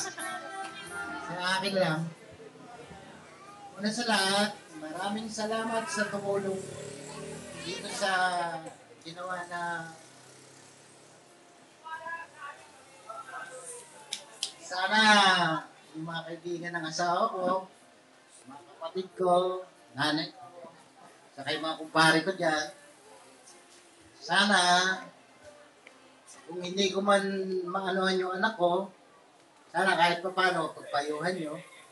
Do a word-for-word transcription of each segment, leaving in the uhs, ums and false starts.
Sa akin lang. Una sa lahat, maraming salamat sa tumulong dito sa ginawa na sana yung mga kaibigan ng asawa ko, mga kapatid ko, nanay ko, saka yung mga kumpare ko dyan, sana kung hindi ko man maanuhan yung anak ko, sana kahit pa paano, pagpayuhan nyo,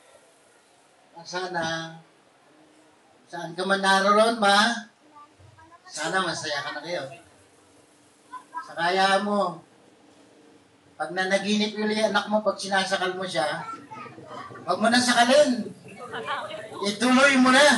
sana saan ka man naroon, ma, sana masaya ka na kayo. Sa kaya mo, pag nanaginip uli anak mo, pag sinasakal mo siya, huwag mo na sakalin. Ituloy mo na.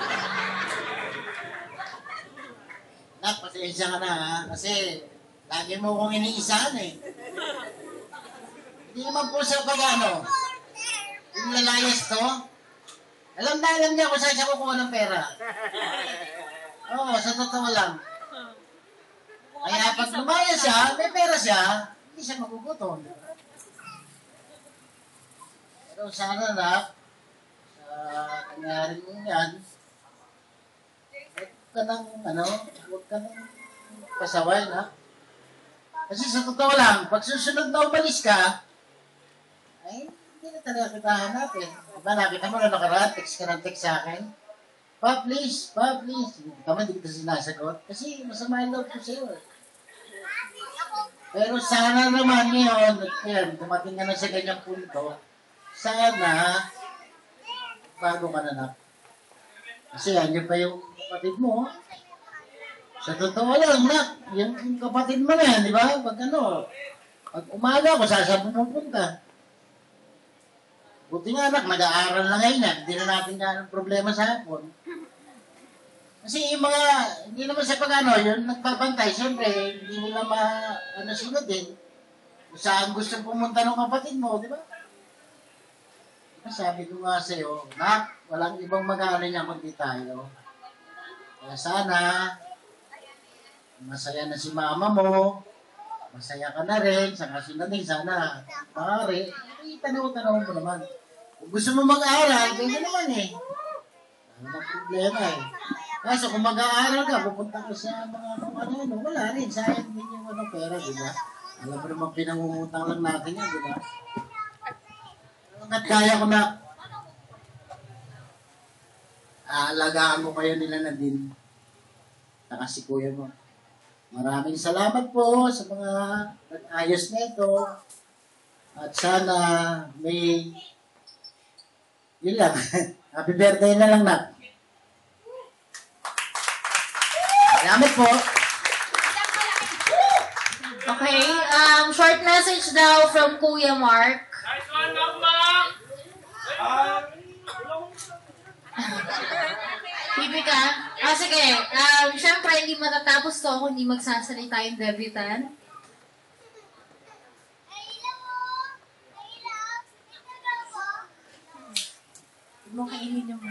Nak, pasensya ka na ha, kasi lagi mo kong iniisahan eh. Hindi naman po sa pag-ano, yung lalayas to, alam na alam niya kung saan siya kukuha ng pera. Oo, sa totoo lang. Kaya pag lumaya siya, may pera siya, hindi siya magugutom. Pero sana na, sa nangyari mo yan, huwag ka nang, ano, huwag ka nang pasaway na. Kasi sa totoo lang, pag susunod na umalis ka, ay, hindi na talaga kita hanapin. Diba, nakita mo na nakaraan, text ka ng text sa akin. Pa, please, pa, please. Tama, hindi kita sinasagot. Kasi masama yung love ko sa'yo. Pero sana naman ngayon, yan, dumating ka na sa ganyang punto, sana, bago ka na na. Kasi yan pa yung kapatid mo. Sa totoo lang, nak, yung kapatid mo na yan, di ba? Pag ano, pag umaga ko, saan pumupunta? Buti nga, anak, nag-aaral na ngayon yan. Hindi na natin ka problema sa hapon. Kasi yung mga, hindi naman sa pag-ano, yung nagpapantay, siyempre, hindi nila ma, ano, sunod din. Kung saan gusto pumunta ng kapatid mo, di ba? Sabi ko nga sa'yo, nak, walang ibang mag-aaral niya kundi tayo. Kaya sana, masaya na si mama mo, masaya ka na rin, sa kasunodin, sana, maaari, itanaw-tanaw mo naman. Kung gusto mo mag-aaral, kaya naman eh. Ano ang problema eh. Kaso kung mag-aaral ka, pupunta ka sa mga ano-ano, wala rin, sayang din yung ano, pera, di ba? Alam mo naman, pinangungutang lang natin yan, di ba? At kaya ko na, aalagaan mo kayo nila na din. Saka si kuya mo. Maraming salamat po sa mga nag-ayos nito. At sana may, yun lang, happy birthday na lang na. Salamat po. Okay, um, short message daw from Kuya Mark. Nice one, Mama! Pipi ka? Ah, sige. Um, Siyempre, hindi matatapos to kung hindi magsasalita yung debutant. Huwag mo kainin yung...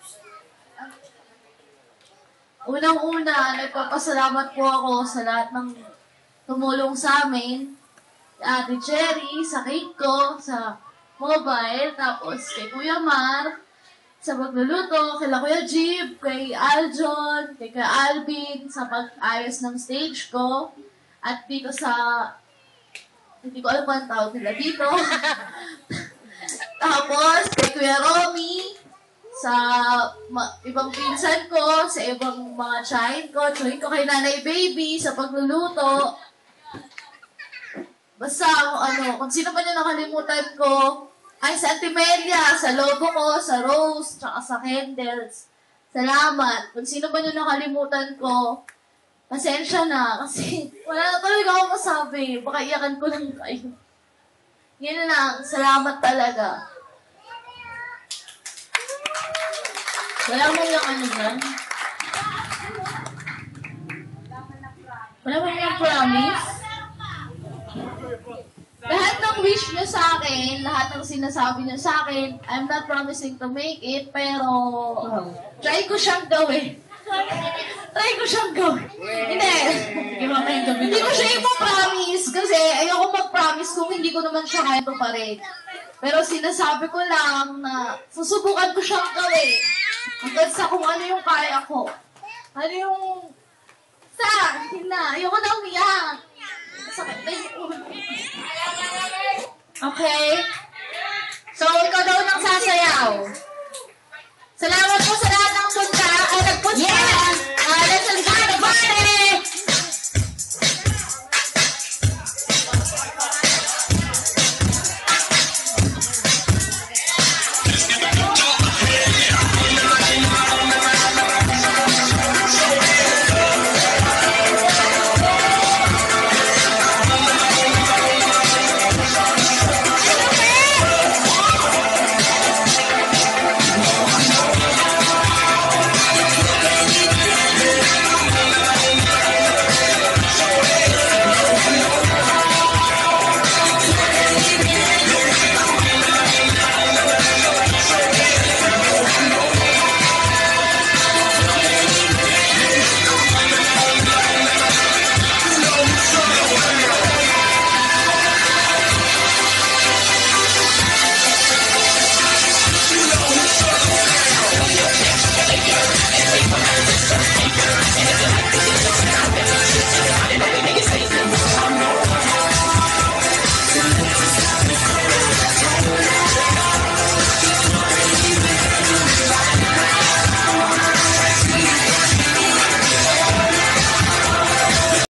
Unang-una, nagpapasalamat po ako sa lahat ng tumulong sa amin. Ate Cherry, sa cake ko, sa mobile, tapos kay Kuya Mar, sa pagluluto, kay Kuya Jeep, kay Aljon, kay Kuya Alvin, sa pag-ayos ng stage ko, at dito sa, hindi ko alam kung ang tawag nila dito. Tapos, kay Kuya Romy, sa ma- ibang pinsan ko, sa ibang mga chain ko, chain ko kay Nanay Baby, sa pagluluto. Basta, ano, kung sino pa niya nakalimutan ko, ay sa Antimelia, sa logo ko, sa rose, tsaka sa candles. Salamat. Kung sino pa niya nakalimutan ko, pasensya na, kasi wala na talaga ako masabi. Baka iyakan ko lang kayo. Yun lang, salamat talaga. Wala mo lang ano dyan? Wala mo lang promise? Lahat ng wish niyo sa akin, lahat ng sinasabi niyo sa akin, I'm not promising to make it, pero try ko siyang gawin. Try ko siyang gawin. Hindi. Hindi ko siya ipapromise kasi ayoko mag-promise kung hindi ko naman siya kaya pa rin. Pero sinasabi ko lang na susubukan ko siyang gawin hanggang sa kung ano yung kaya ko. Ano yung... Sa, hindi na. Ayoko na umiyak. Sakit na yung ulo. Okay? So, ikaw daw nang sasayaw. Salamat po sa lahat ng punta. Ay, nagpunta. Yes!